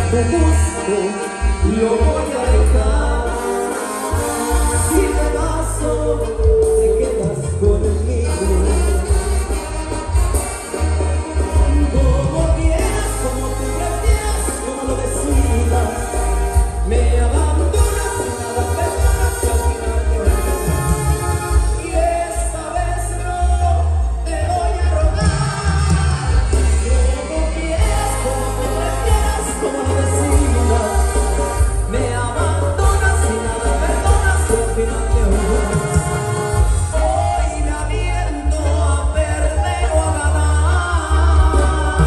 tu gusto lo voy a dejar. Si te vas o te quedas conmigo, como quieras, como tú prefieras, como lo decidas. Me abandonas sin nada perdonas y al final te vas. Y esta vez no te voy a rogar. Como quieras, como tú prefieras, como lo decidas. Me abandonas sin nada perdonas y al final te vas. Hoy me aviento a perder o a ganar.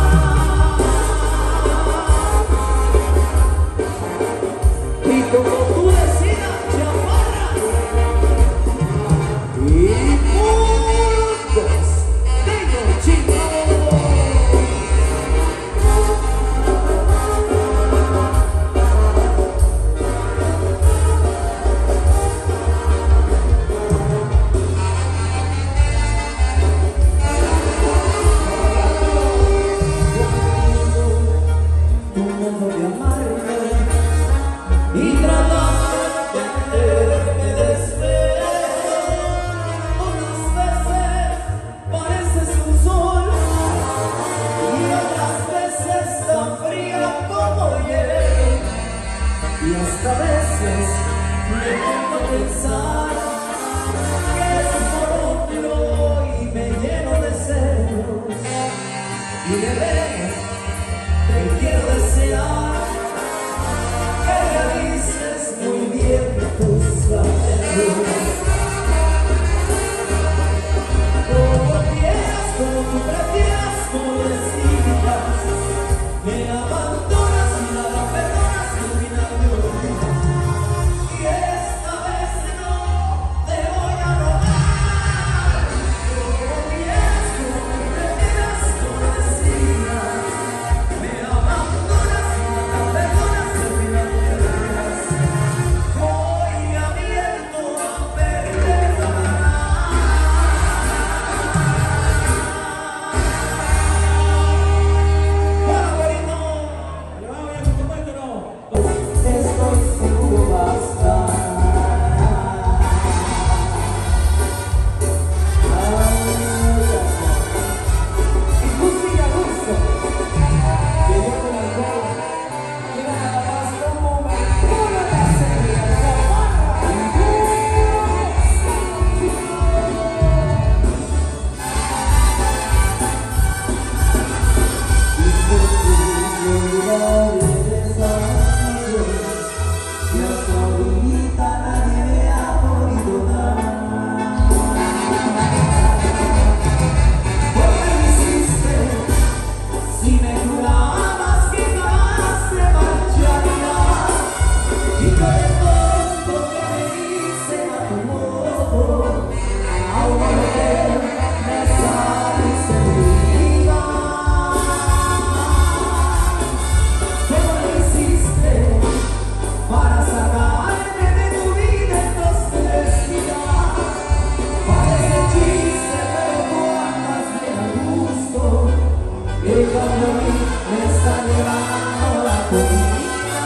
Y como tú decidas, chaparra. Y juntos, digo chico. Tu modo de amarme y tratar de entenderme deseo. Unas veces pareces un sol y otras veces tan fría como hielo. Y hasta veces me pongo a pensar que es por otro y me lleno de celos. Y de veras te quiero desear que realices muy bien tus anhelos. Como quieras, como tú prefieras, como lo decidas. Me abandonas y nada perdonas y al final me olvidas. Y esta vez no te voy a rogar. Como quieras, como tú prefieras, como lo decidas. Me abandonas y nada perdonas y al final te olvidas. Hoy me aviento a perder o a ganar. Bueno, güerito, ¿le va bien con tu cuento o no? Estoy seguro basta. Y tú sigue a gusto, que yo con alcohol, mira nada más como me pone la señal, chaparra. Y hasta ahorita nadie me ha podido dar. ¿Por qué me hiciste? Si me jurabas que jamás te marcharías. Y con el tonto que me hice a tu modo, ahora me saliste herida. ¿Cómo lo hiciste para sacarme de tu vida en 2-3 días? Parece chiste, pero tú andas bien a gusto. Y cuando a mí me está llevando la comida.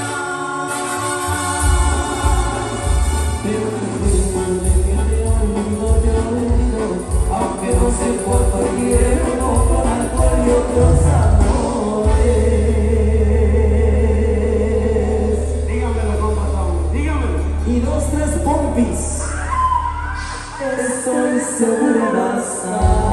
Pero te juro de que te olvido, aunque no sé cuánto tiempo con alcohol y otros amores. Dígamelo, compa Saúl, dígamelo. Y 2-3 pompis, estoy seguro basta.